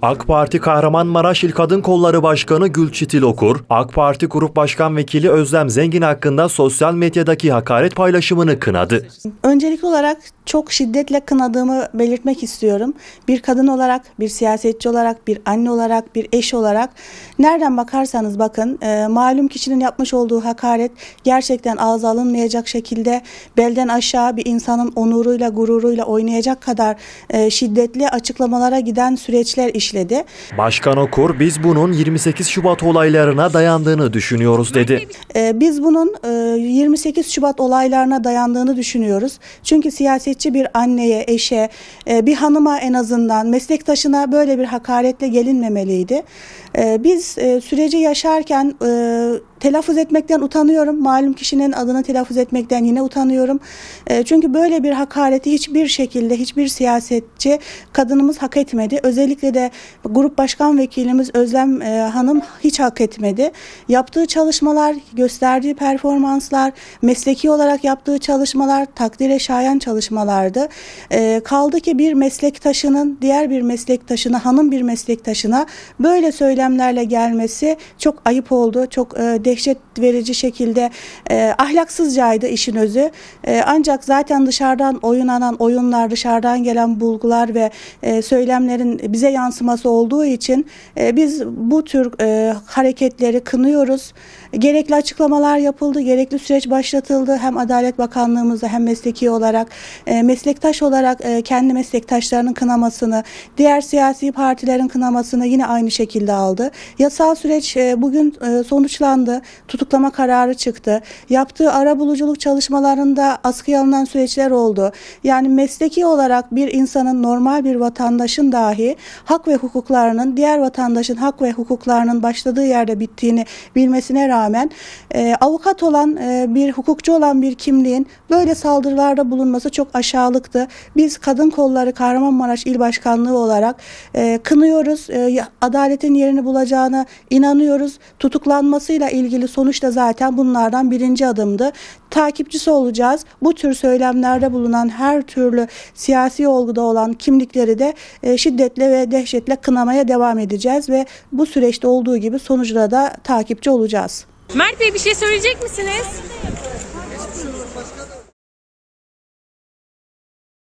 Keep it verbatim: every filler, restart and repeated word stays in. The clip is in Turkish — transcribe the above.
AK Parti Kahramanmaraş İl Kadın Kolları Başkanı Gülçitil Okur, AK Parti Grup Başkan Vekili Özlem Zengin hakkında sosyal medyadaki hakaret paylaşımını kınadı. Öncelikli olarak çok şiddetle kınadığımı belirtmek istiyorum. Bir kadın olarak, bir siyasetçi olarak, bir anne olarak, bir eş olarak nereden bakarsanız bakın e, malum kişinin yapmış olduğu hakaret gerçekten ağza alınmayacak şekilde belden aşağı bir insanın onuruyla, gururuyla oynayacak kadar e, şiddetli açıklamalara giden süreçler işledi. Başkan Okur, biz bunun yirmi sekiz Şubat olaylarına dayandığını düşünüyoruz dedi. E, biz bunun e, yirmi sekiz Şubat olaylarına dayandığını düşünüyoruz. Çünkü siyasetçi bir anneye, eşe, e, bir hanıma en azından meslektaşına böyle bir hakaretle gelinmemeliydi. E, biz e, süreci yaşarken e, telaffuz etmekten utanıyorum. Malum kişinin adını telaffuz etmekten yine utanıyorum. E, çünkü böyle bir hakareti hiçbir şekilde hiçbir siyasetçi kadınımız hak etmedi. Özellikle de Grup Başkan Vekilimiz Özlem e, Hanım hiç hak etmedi. Yaptığı çalışmalar, gösterdiği performanslar, mesleki olarak yaptığı çalışmalar takdire şayan çalışmalardı. E, kaldı ki bir meslektaşının diğer bir meslektaşına, hanım bir meslektaşına böyle söylemlerle gelmesi çok ayıp oldu. Çok e, dehşet verici şekilde e, ahlaksızcaydı işin özü. E, ancak zaten dışarıdan oynanan oyunlar, dışarıdan gelen bulgular ve e, söylemlerin bize yansıması olduğu için e, biz bu tür e, hareketleri kınıyoruz. Gerekli açıklamalar yapıldı, gerekli süreç başlatıldı. Hem Adalet Bakanlığımızda hem mesleki olarak, e, meslektaş olarak e, kendi meslektaşlarının kınamasını, diğer siyasi partilerin kınamasını yine aynı şekilde aldı. Yasal süreç e, bugün e, sonuçlandı. Tutuklama kararı çıktı. Yaptığı arabuluculuk çalışmalarında askıya alınan süreçler oldu. Yani mesleki olarak bir insanın, normal bir vatandaşın dahi hak ve hukuklarının diğer vatandaşın hak ve hukuklarının başladığı yerde bittiğini bilmesine rağmen e, avukat olan e, bir hukukçu olan bir kimliğin böyle saldırılarda bulunması çok aşağılıktı. Biz Kadın Kolları Kahramanmaraş İl Başkanlığı olarak e, kınıyoruz. E, adaletin yerini bulacağına inanıyoruz. Tutuklanmasıyla ilgili sonuç da zaten bunlardan birinci adımdı. Takipçisi olacağız. Bu tür söylemlerde bulunan her türlü siyasi olguda olan kimlikleri de e, şiddetle ve dehşetle kınamaya devam edeceğiz ve bu süreçte olduğu gibi sonucuna da takipçi olacağız. Mert Bey, bir şey söyleyecek misiniz?